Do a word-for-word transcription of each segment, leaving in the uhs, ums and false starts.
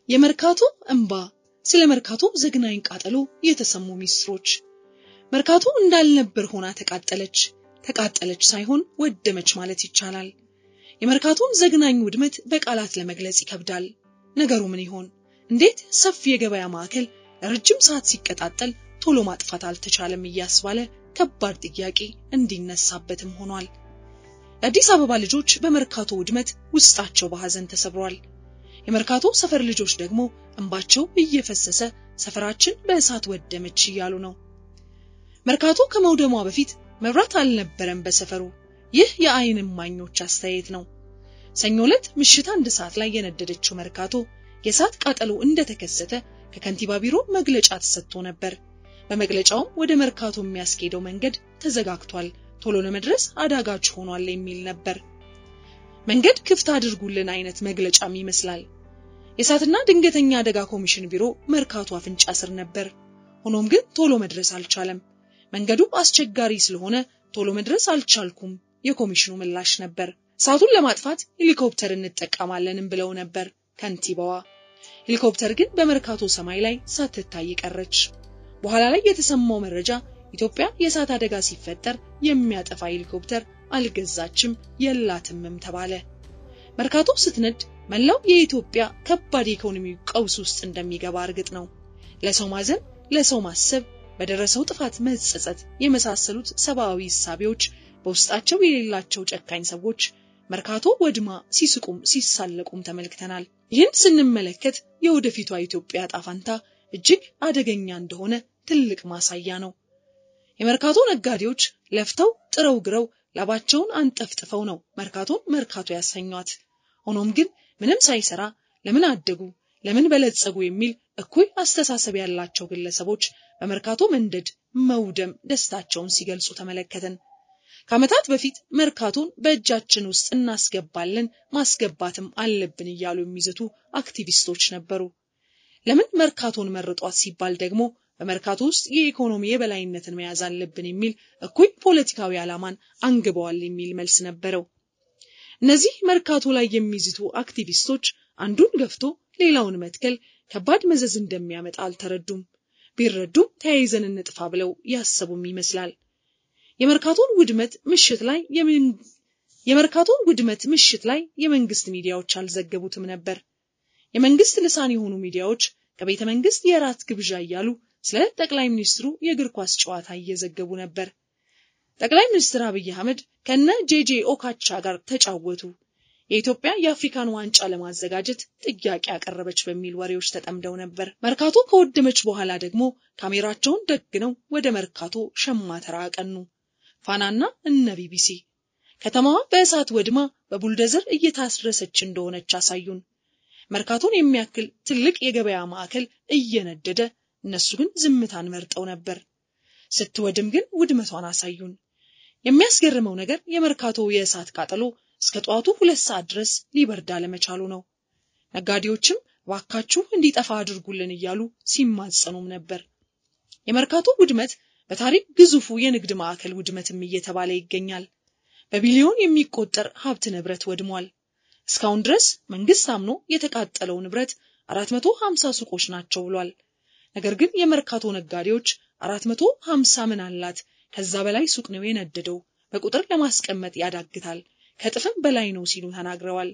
የመርካቶ እንባ ስለ መርካቶ ዘግናኝ ቃጠሎ የተሰሙ ሚስጥሮች መርካቶ እንዳልነበር ሆና ተቃጠለች ተቃጠለች ሳይሆን ወደመች ማለት ይቻላል የመርካቶን ዘግናኝ ውድመት በቃላት ለመግለጽ ይከብዳል ነገሩ ምን ይሆን እንዴት ሰፊ የገበያ ማዕከል ረጅም ሰዓት ሲቀጣጠል ቶሎ ማጥፋት አልተቻለም እያስባለ ከባድ ጥያቄ እንዲነሳበትም ሆኗል አዲስ አበባ ልጆች በመርካቶ ውድመት ውስጣቸው በሐዘን ተሰብሯል የመርካቶ ሰፈር ልጆች ደግሞ እንባቸው እየፈሰሰ ሰፈራችን በእሳት ወደመች ይያሉ ነው መርካቶ ከመውደሟ በፊት መብራት አልነበረም በሰፈሩ ይህ የአይን እማኞች አስተያየት ነው ሰኞ ዕለት ምሽት አንድ ሰዓት ላይ የነደደችው መርካቶ የእሳት ቃጠሎ እንደተከሰተ ከከንቲባ ቢሮ መግለጫ ተሰጥቶ ነበር በመግለጫው ወደ መርካቶ የሚያስኬደው መንገድ ተዘጋግቷል ቶሎ ለመድረስ አዳጋች ሆኗል የሚል ነበር መንገድ ክፍት አድርጉልን አይነት መግለጫም ይመስላል የእሳትና ድንገተኛ አደጋ ኮሚሽን ቢሮ መርካቶ አፍንጫ ስር ነበር ሆኖም ግን ቶሎ መድረስ አልቻለም መንገዱ አስቸጋሪ ስለሆነ ቶሎ መድረስ አልቻልኩም የኮሚሽኑ ምላሽ ነበር እሳቱን ለማጥፋት ሄሊኮፕተር እንጠቀማለንም ብለው ነበር ከንቲባዋ ሄሊኮፕተር ግን በመርካቶ ሰማይ ላይ ሳትታይ ቀረች በኋላ ላይ የተሰማው መረጃ ኢትዮጵያ የእሳት አደጋ ሲፈጠር የሚያጠፋ ሄሊኮፕተር አልገዛችም የላትምም ተባለ መርካቶ ስትነድ መላው የኢትዮጵያ ከባድ ኢኮኖሚ ቀውስ ውስጥ እንደሚገባ እርግጥ ነው ለሰው ማዘን ለሰው ማሰብ በደረሰው ጥፋት መጸጸት የመሳሰሉት ሰባዊ ሐሳቦች በውስጣቸው የሌላቸው ጨካኝ ሰዎች መርካቶ ወድማ ሲስቁም ሲሳለቁም ተመልክተናል ይህን ስንመለከት የወደፊቷ ኢትዮጵያ ጣፋንታ እጅግ አደገኛ እንደሆነ ትልቅ ማሳያ ነው የመርካቶ ነጋዴዎች ለፍተው ጥረው ግረው ላባቸውን አንጠፍጥፈው ነው መርካቶን መርካቶ ያሰኛት ሆኖም ግን ምንም ሳይሰራ ለምን አደጉ ለምን በለጸጉ የሚል እኩይ አስተሳሰብ ያላቸው ግለሰቦች በመርካቶ መንደድ መውደም ደስታቸውን ሲገልጹ ተመለከተን ከመታት በፊት መርካቶን በእጃችን ውስጥ እናስገባለን ማስገባትም አለብን ይያሉ የሚዘቱ አክቲቪስቶች ነበሩ ለምን መርካቶን መርጧት ሲባል ደግሞ በመርካቶ ውስጥ የኢኮኖሚ የበላይነትን መያዝ አለብን የሚል እኩይ ፖለቲካዊ ዓላማን አንግበዋል የሚል መልስ ነበረው እነዚህ መርካቶ ላይ የሚዝቱ አክቲቪስቶች አንዱን ገፍቶ ሌላውን መትከል ከባድ መዘዝ እንደሚያመጣ አልተረዱም ቢረዱም ተያይዘን እንጥፋ ብለው ያሰቡም ይመስላል የመርካቶን ውድመት ምሽት ላይ የምን የመርካቶን ውድመት ምሽት ላይ የመንግስት ሚዲያዎች አልዘገቡትም ነበር የመንግስት ልሳን የሆኑ ሚዲያዎች ከቤተ መንግስት የራት ግብዣ ያያሉ ስለ ጠቅላይ ሚኒስትሩ የእግር ኳስ ጨዋታ እየዘገቡ ነበር ጠቅላይ ሚኒስትር አብይ አህመድ ከነ ጄጄ ኦካቻ ጋር ተጫወቱ የኢትዮጵያ የአፍሪካን ዋንጫ ለማዘጋጀት ጥያቄ ያቀረበች በሚል ወሬዎች ተጠምደው ነበር መርካቶ ከወደመች በኋላ ደግሞ ካሜራቸውን ደግነው ወደ መርካቶ ሸማተራ አቀኑ ፋናና እነ ቢቢሲ ከተማዋ በእሳት ወድማ በቡልደዘር እየታስረሰች እንደሆነች አሳዩን መርካቶን የሚያክል ትልቅ የገበያ ማዕከል እየነደደ እነሱ ግን ዝምታን መርጠው ነበር ስትወድም ግን ውድመቷን አሳዩን የሚያስገርመው ነገር የመርካቶ የእሳት ቃጠሎ እስከ ጧቱ ሁለት ሰዓት ድረስ ሊበርዳ ለመቻሉ ነው ነጋዴዎችም ዋካችሁ እንዲጠፋ አድርጉልን ይያሉ ሲማጸኑም ነበር የመርካቶ ውድመት በታሪክ ግዙፉ የንግድ ማዕከል ውድመትም እየተባለ ይገኛል በቢሊዮን የሚቆጠር ሀብት ንብረት ወድሟል እስካሁን ድረስ መንግስት አምኖ የተቃጠለው ንብረት አራት መቶ ሃምሳ ሱቆች ናቸው ብሏል ነገር ግን የመርካቶ ነጋዴዎች አራት መቶ ሃምሳ ምን አላት ከዛ በላይ ሱቅ ነው የነደደው በቁጥር ለማስቀመጥ ያዳግታል ከጥፍም በላይ ነው ሲሉ ተናግረዋል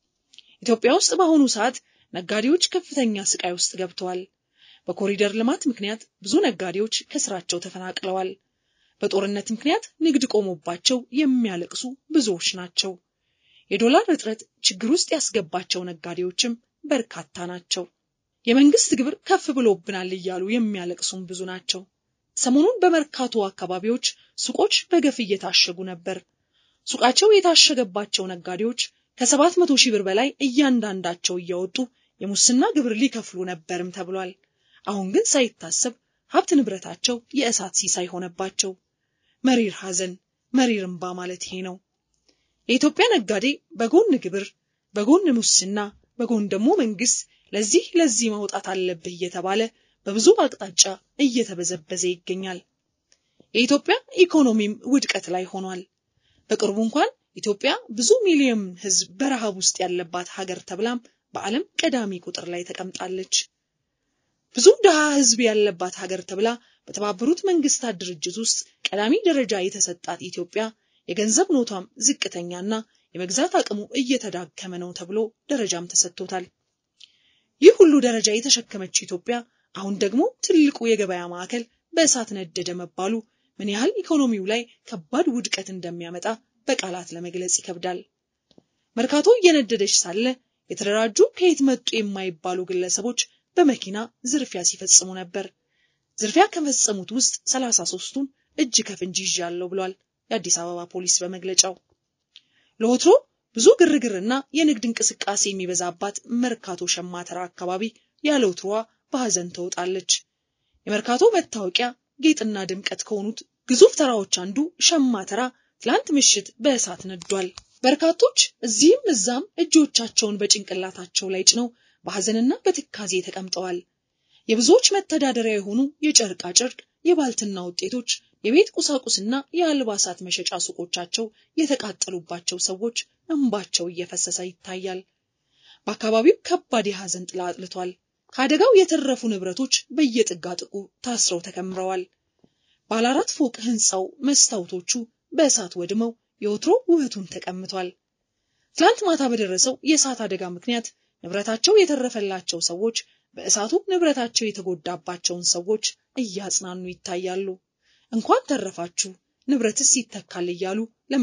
ኢትዮጵያ ውስጥ በአሁኑ ሰዓት ነጋዴዎች ከፍተኛ ስቃይ ውስጥ ገብተዋል በኮሪደር ልማት ምክንያት ብዙ ነጋዴዎች ከስራቸው ተፈናቅለዋል በጦርነት ምክንያት ንግድ ቆሞባቸው የሚያለቅሱ ብዙዎች ናቸው የዶላር እጥረት ችግር ውስጥ ያስገባቸው ነጋዴዎችም በርካታ ናቸው የመንግስት ግብር ከፍ ብሎብናል ይያሉ የሚያለቅሱም ብዙ ናቸው ሰሞኑን በመርካቶ አካባቢዎች ሱቆች በገፍ እየታሸጉ ነበር ሱቃቸው የታሸገባቸው ነጋዴዎች ከሰባት መቶ ሺህ ብር በላይ እያንዳንዳቸው እያወጡ የሙስና ግብር ሊከፍሉ ነበርም ተብሏል አሁን ግን ሳይታሰብ ሀብት ንብረታቸው የእሳት ሲሳይ ሆነባቸው መሪር ሐዘን መሪር እንባ ማለት ይሄ ነው የኢትዮጵያ ነጋዴ በጎን ግብር በጎን ሙስና በጎን ደግሞ መንግስት ለዚህ ለዚህ ማውጣት አለበት እየተባለ በብዙ አቅጣጫ እየተበዘበዘ ይገኛል የኢትዮጵያ ኢኮኖሚም ውድቀት ላይ ሆኗል በቅርቡ እንኳን ኢትዮጵያ ብዙ ሚሊዮን ህዝብ በረሃብ ውስጥ ያለባት ሀገር ተብላም በዓለም ቀዳሚ ቁጥር ላይ ተቀምጣለች። ብዙ ደሃ ህዝብ ያለባት ሀገር ተብላ በተባበሩት መንግስታት ድርጅት ውስጥ ቀዳሚ ደረጃ የተሰጣት ኢትዮጵያ የገንዘብ ኖቷም ዝቅተኛና የመግዛት አቅሙ እየተዳከመ ነው ተብሎ ደረጃም ተሰጥቶታል። ይህ ሁሉ ደረጃ የተሸከመች ኢትዮጵያ አሁን ደግሞ ትልቁ የገበያ ማዕከል በእሳት ነደደ መባሉ ምን ያህል ኢኮኖሚው ላይ ከባድ ውድቀት እንደሚያመጣ በቃላት ለመግለጽ ይከብዳል። መርካቶ እየነደደች ሳለ የተደራጁ ከየት መጡ የማይባሉ ግለሰቦች በመኪና ዝርፊያ ሲፈጽሙ ነበር። ዝርፊያ ከፈጸሙት ውስጥ ሰላሳ ሦስቱን እጅ ከፍንጅ ይዣለሁ ብሏል የአዲስ አበባ ፖሊስ በመግለጫው። ለወትሮ ብዙ ግርግርና የንግድ እንቅስቃሴ የሚበዛባት መርካቶ ሸማተራ አካባቢ ያለ ወትሮዋ በሐዘን ተውጣለች። የመርካቶ መታወቂያ ጌጥና ድምቀት ከሆኑት ግዙፍ ተራዎች አንዱ ሸማተራ ትላንት ምሽት በእሳት ነዷል። በርካቶች እዚህም እዛም እጆቻቸውን በጭንቅላታቸው ላይ ጭነው በሐዘንና በትካዜ ተቀምጠዋል። የብዙዎች መተዳደሪያ የሆኑ የጨርቃ ጨርቅ፣ የባልትና ውጤቶች፣ የቤት ቁሳቁስና የአልባሳት መሸጫ ሱቆቻቸው የተቃጠሉባቸው ሰዎች እንባቸው እየፈሰሰ ይታያል። በአካባቢው ከባድ የሐዘን ጥላ አጥልቷል። ከአደጋው የተረፉ ንብረቶች በየጥጋጥቁ ታስረው ተከምረዋል። ባለ አራት ፎቅ ህንጻው መስታወቶቹ በእሳት ወድመው የወትሮ ውበቱን ተቀምቷል። ትላንት ማታ በደረሰው የእሳት አደጋ ምክንያት ንብረታቸው የተረፈላቸው ሰዎች በእሳቱ ንብረታቸው የተጎዳባቸውን ሰዎች እያጽናኑ ይታያሉ። እንኳን ተረፋችሁ ንብረትስ ይተካል እያሉ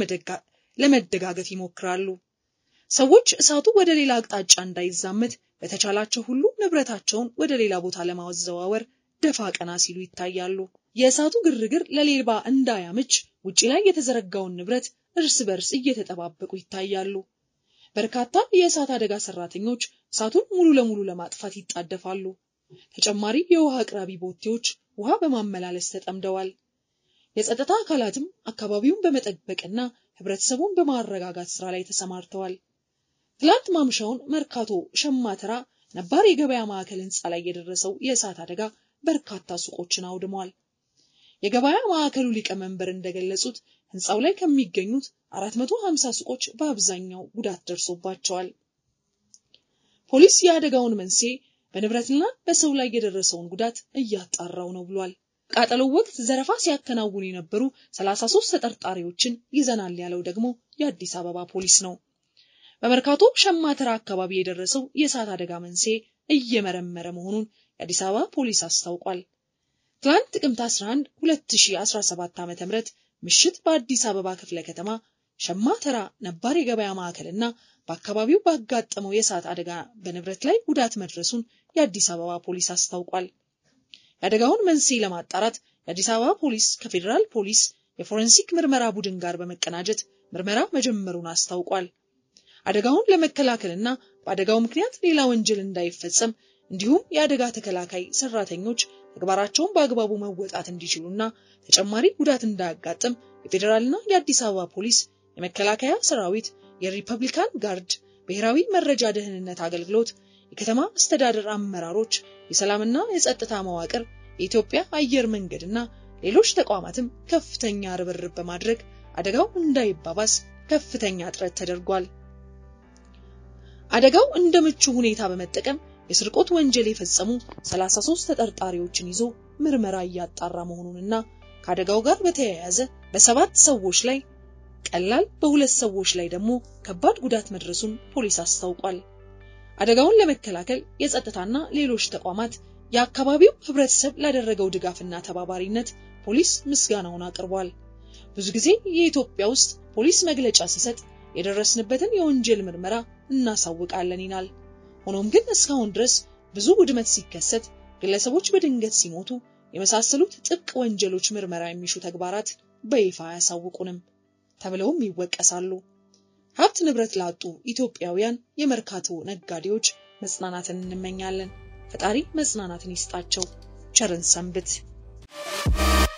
ለመደጋገፍ ይሞክራሉ። ሰዎች እሳቱ ወደ ሌላ አቅጣጫ እንዳይዛመት በተቻላቸው ሁሉ ንብረታቸውን ወደ ሌላ ቦታ ለማዘዋወር ደፋ ቀና ሲሉ ይታያሉ። የእሳቱ ግርግር ለሌባ እንዳያመች ውጪ ላይ የተዘረጋውን ንብረት እርስ በርስ እየተጠባበቁ ይታያሉ። በርካታ የእሳት አደጋ ሰራተኞች እሳቱን ሙሉ ለሙሉ ለማጥፋት ይጣደፋሉ። ተጨማሪ የውሃ አቅራቢ ቦቴዎች ውሃ በማመላለስ ተጠምደዋል። የጸጥታ አካላትም አካባቢውን በመጠበቅና ህብረተሰቡን በማረጋጋት ስራ ላይ ተሰማርተዋል። ትላንት ማምሻውን መርካቶ ሸማተራ ነባር የገበያ ማዕከል ህንጻ ላይ የደረሰው የእሳት አደጋ በርካታ ሱቆችን አውድሟል። የገበያ ማዕከሉ ሊቀመንበር እንደገለጹት ህንጻው ላይ ከሚገኙት አራት መቶ ሀምሳ ሱቆች በአብዛኛው ጉዳት ደርሶባቸዋል። ፖሊስ የአደጋውን መንስኤ በንብረትና በሰው ላይ የደረሰውን ጉዳት እያጣራው ነው ብሏል። ቃጠሎው ወቅት ዘረፋ ሲያከናውኑ የነበሩ ሰላሳ ሦስት ተጠርጣሪዎችን ይዘናል ያለው ደግሞ የአዲስ አበባ ፖሊስ ነው። በመርካቶ ሸማተራ አካባቢ የደረሰው የእሳት አደጋ መንስኤ እየመረመረ መሆኑን የአዲስ አበባ ፖሊስ አስታውቋል። ትላንት ጥቅምት አስራ አንድ ሁለት ሺህ አስራ ሰባት ዓመተ ምህረት ምሽት በአዲስ አበባ ክፍለ ከተማ ሸማተራ ነባር የገበያ ማዕከልና በአካባቢው ባጋጠመው የእሳት አደጋ በንብረት ላይ ጉዳት መድረሱን የአዲስ አበባ ፖሊስ አስታውቋል። የአደጋውን መንስኤ ለማጣራት የአዲስ አበባ ፖሊስ ከፌደራል ፖሊስ የፎረንሲክ ምርመራ ቡድን ጋር በመቀናጀት ምርመራ መጀመሩን አስታውቋል። አደጋውን ለመከላከልና በአደጋው ምክንያት ሌላ ወንጀል እንዳይፈጸም እንዲሁም የአደጋ ተከላካይ ሰራተኞች ተግባራቸውን በአግባቡ መወጣት እንዲችሉና ተጨማሪ ጉዳት እንዳያጋጥም የፌደራልና የአዲስ አበባ ፖሊስ፣ የመከላከያ ሰራዊት፣ የሪፐብሊካን ጋርድ፣ ብሔራዊ መረጃ ደህንነት አገልግሎት፣ የከተማ አስተዳደር አመራሮች፣ የሰላምና የጸጥታ መዋቅር፣ የኢትዮጵያ አየር መንገድና ሌሎች ተቋማትም ከፍተኛ ርብርብ በማድረግ አደጋው እንዳይባባስ ከፍተኛ ጥረት ተደርጓል። አደጋው እንደምቹ ሁኔታ በመጠቀም የስርቆት ወንጀል የፈጸሙ ሰላሳ ሦስት ተጠርጣሪዎችን ይዞ ምርመራ እያጣራ መሆኑንና ከአደጋው ጋር በተያያዘ በሰባት ሰዎች ላይ ቀላል በሁለት ሰዎች ላይ ደግሞ ከባድ ጉዳት መድረሱን ፖሊስ አስታውቋል። አደጋውን ለመከላከል የጸጥታና ሌሎች ተቋማት የአካባቢው ህብረተሰብ ላደረገው ድጋፍና ተባባሪነት ፖሊስ ምስጋናውን አቅርቧል። ብዙ ጊዜ የኢትዮጵያ ውስጥ ፖሊስ መግለጫ ሲሰጥ የደረስንበትን የወንጀል ምርመራ እናሳውቃለን ይላል። ሆኖም ግን እስካሁን ድረስ ብዙ ውድመት ሲከሰት፣ ግለሰቦች በድንገት ሲሞቱ የመሳሰሉት ጥብቅ ወንጀሎች ምርመራ የሚሹ ተግባራት በይፋ ያሳውቁንም ተብለውም ይወቀሳሉ። ሀብት ንብረት ላጡ ኢትዮጵያውያን የመርካቶ ነጋዴዎች መጽናናትን እንመኛለን። ፈጣሪ መጽናናትን ይስጣቸው። ቸርን ሰንብት።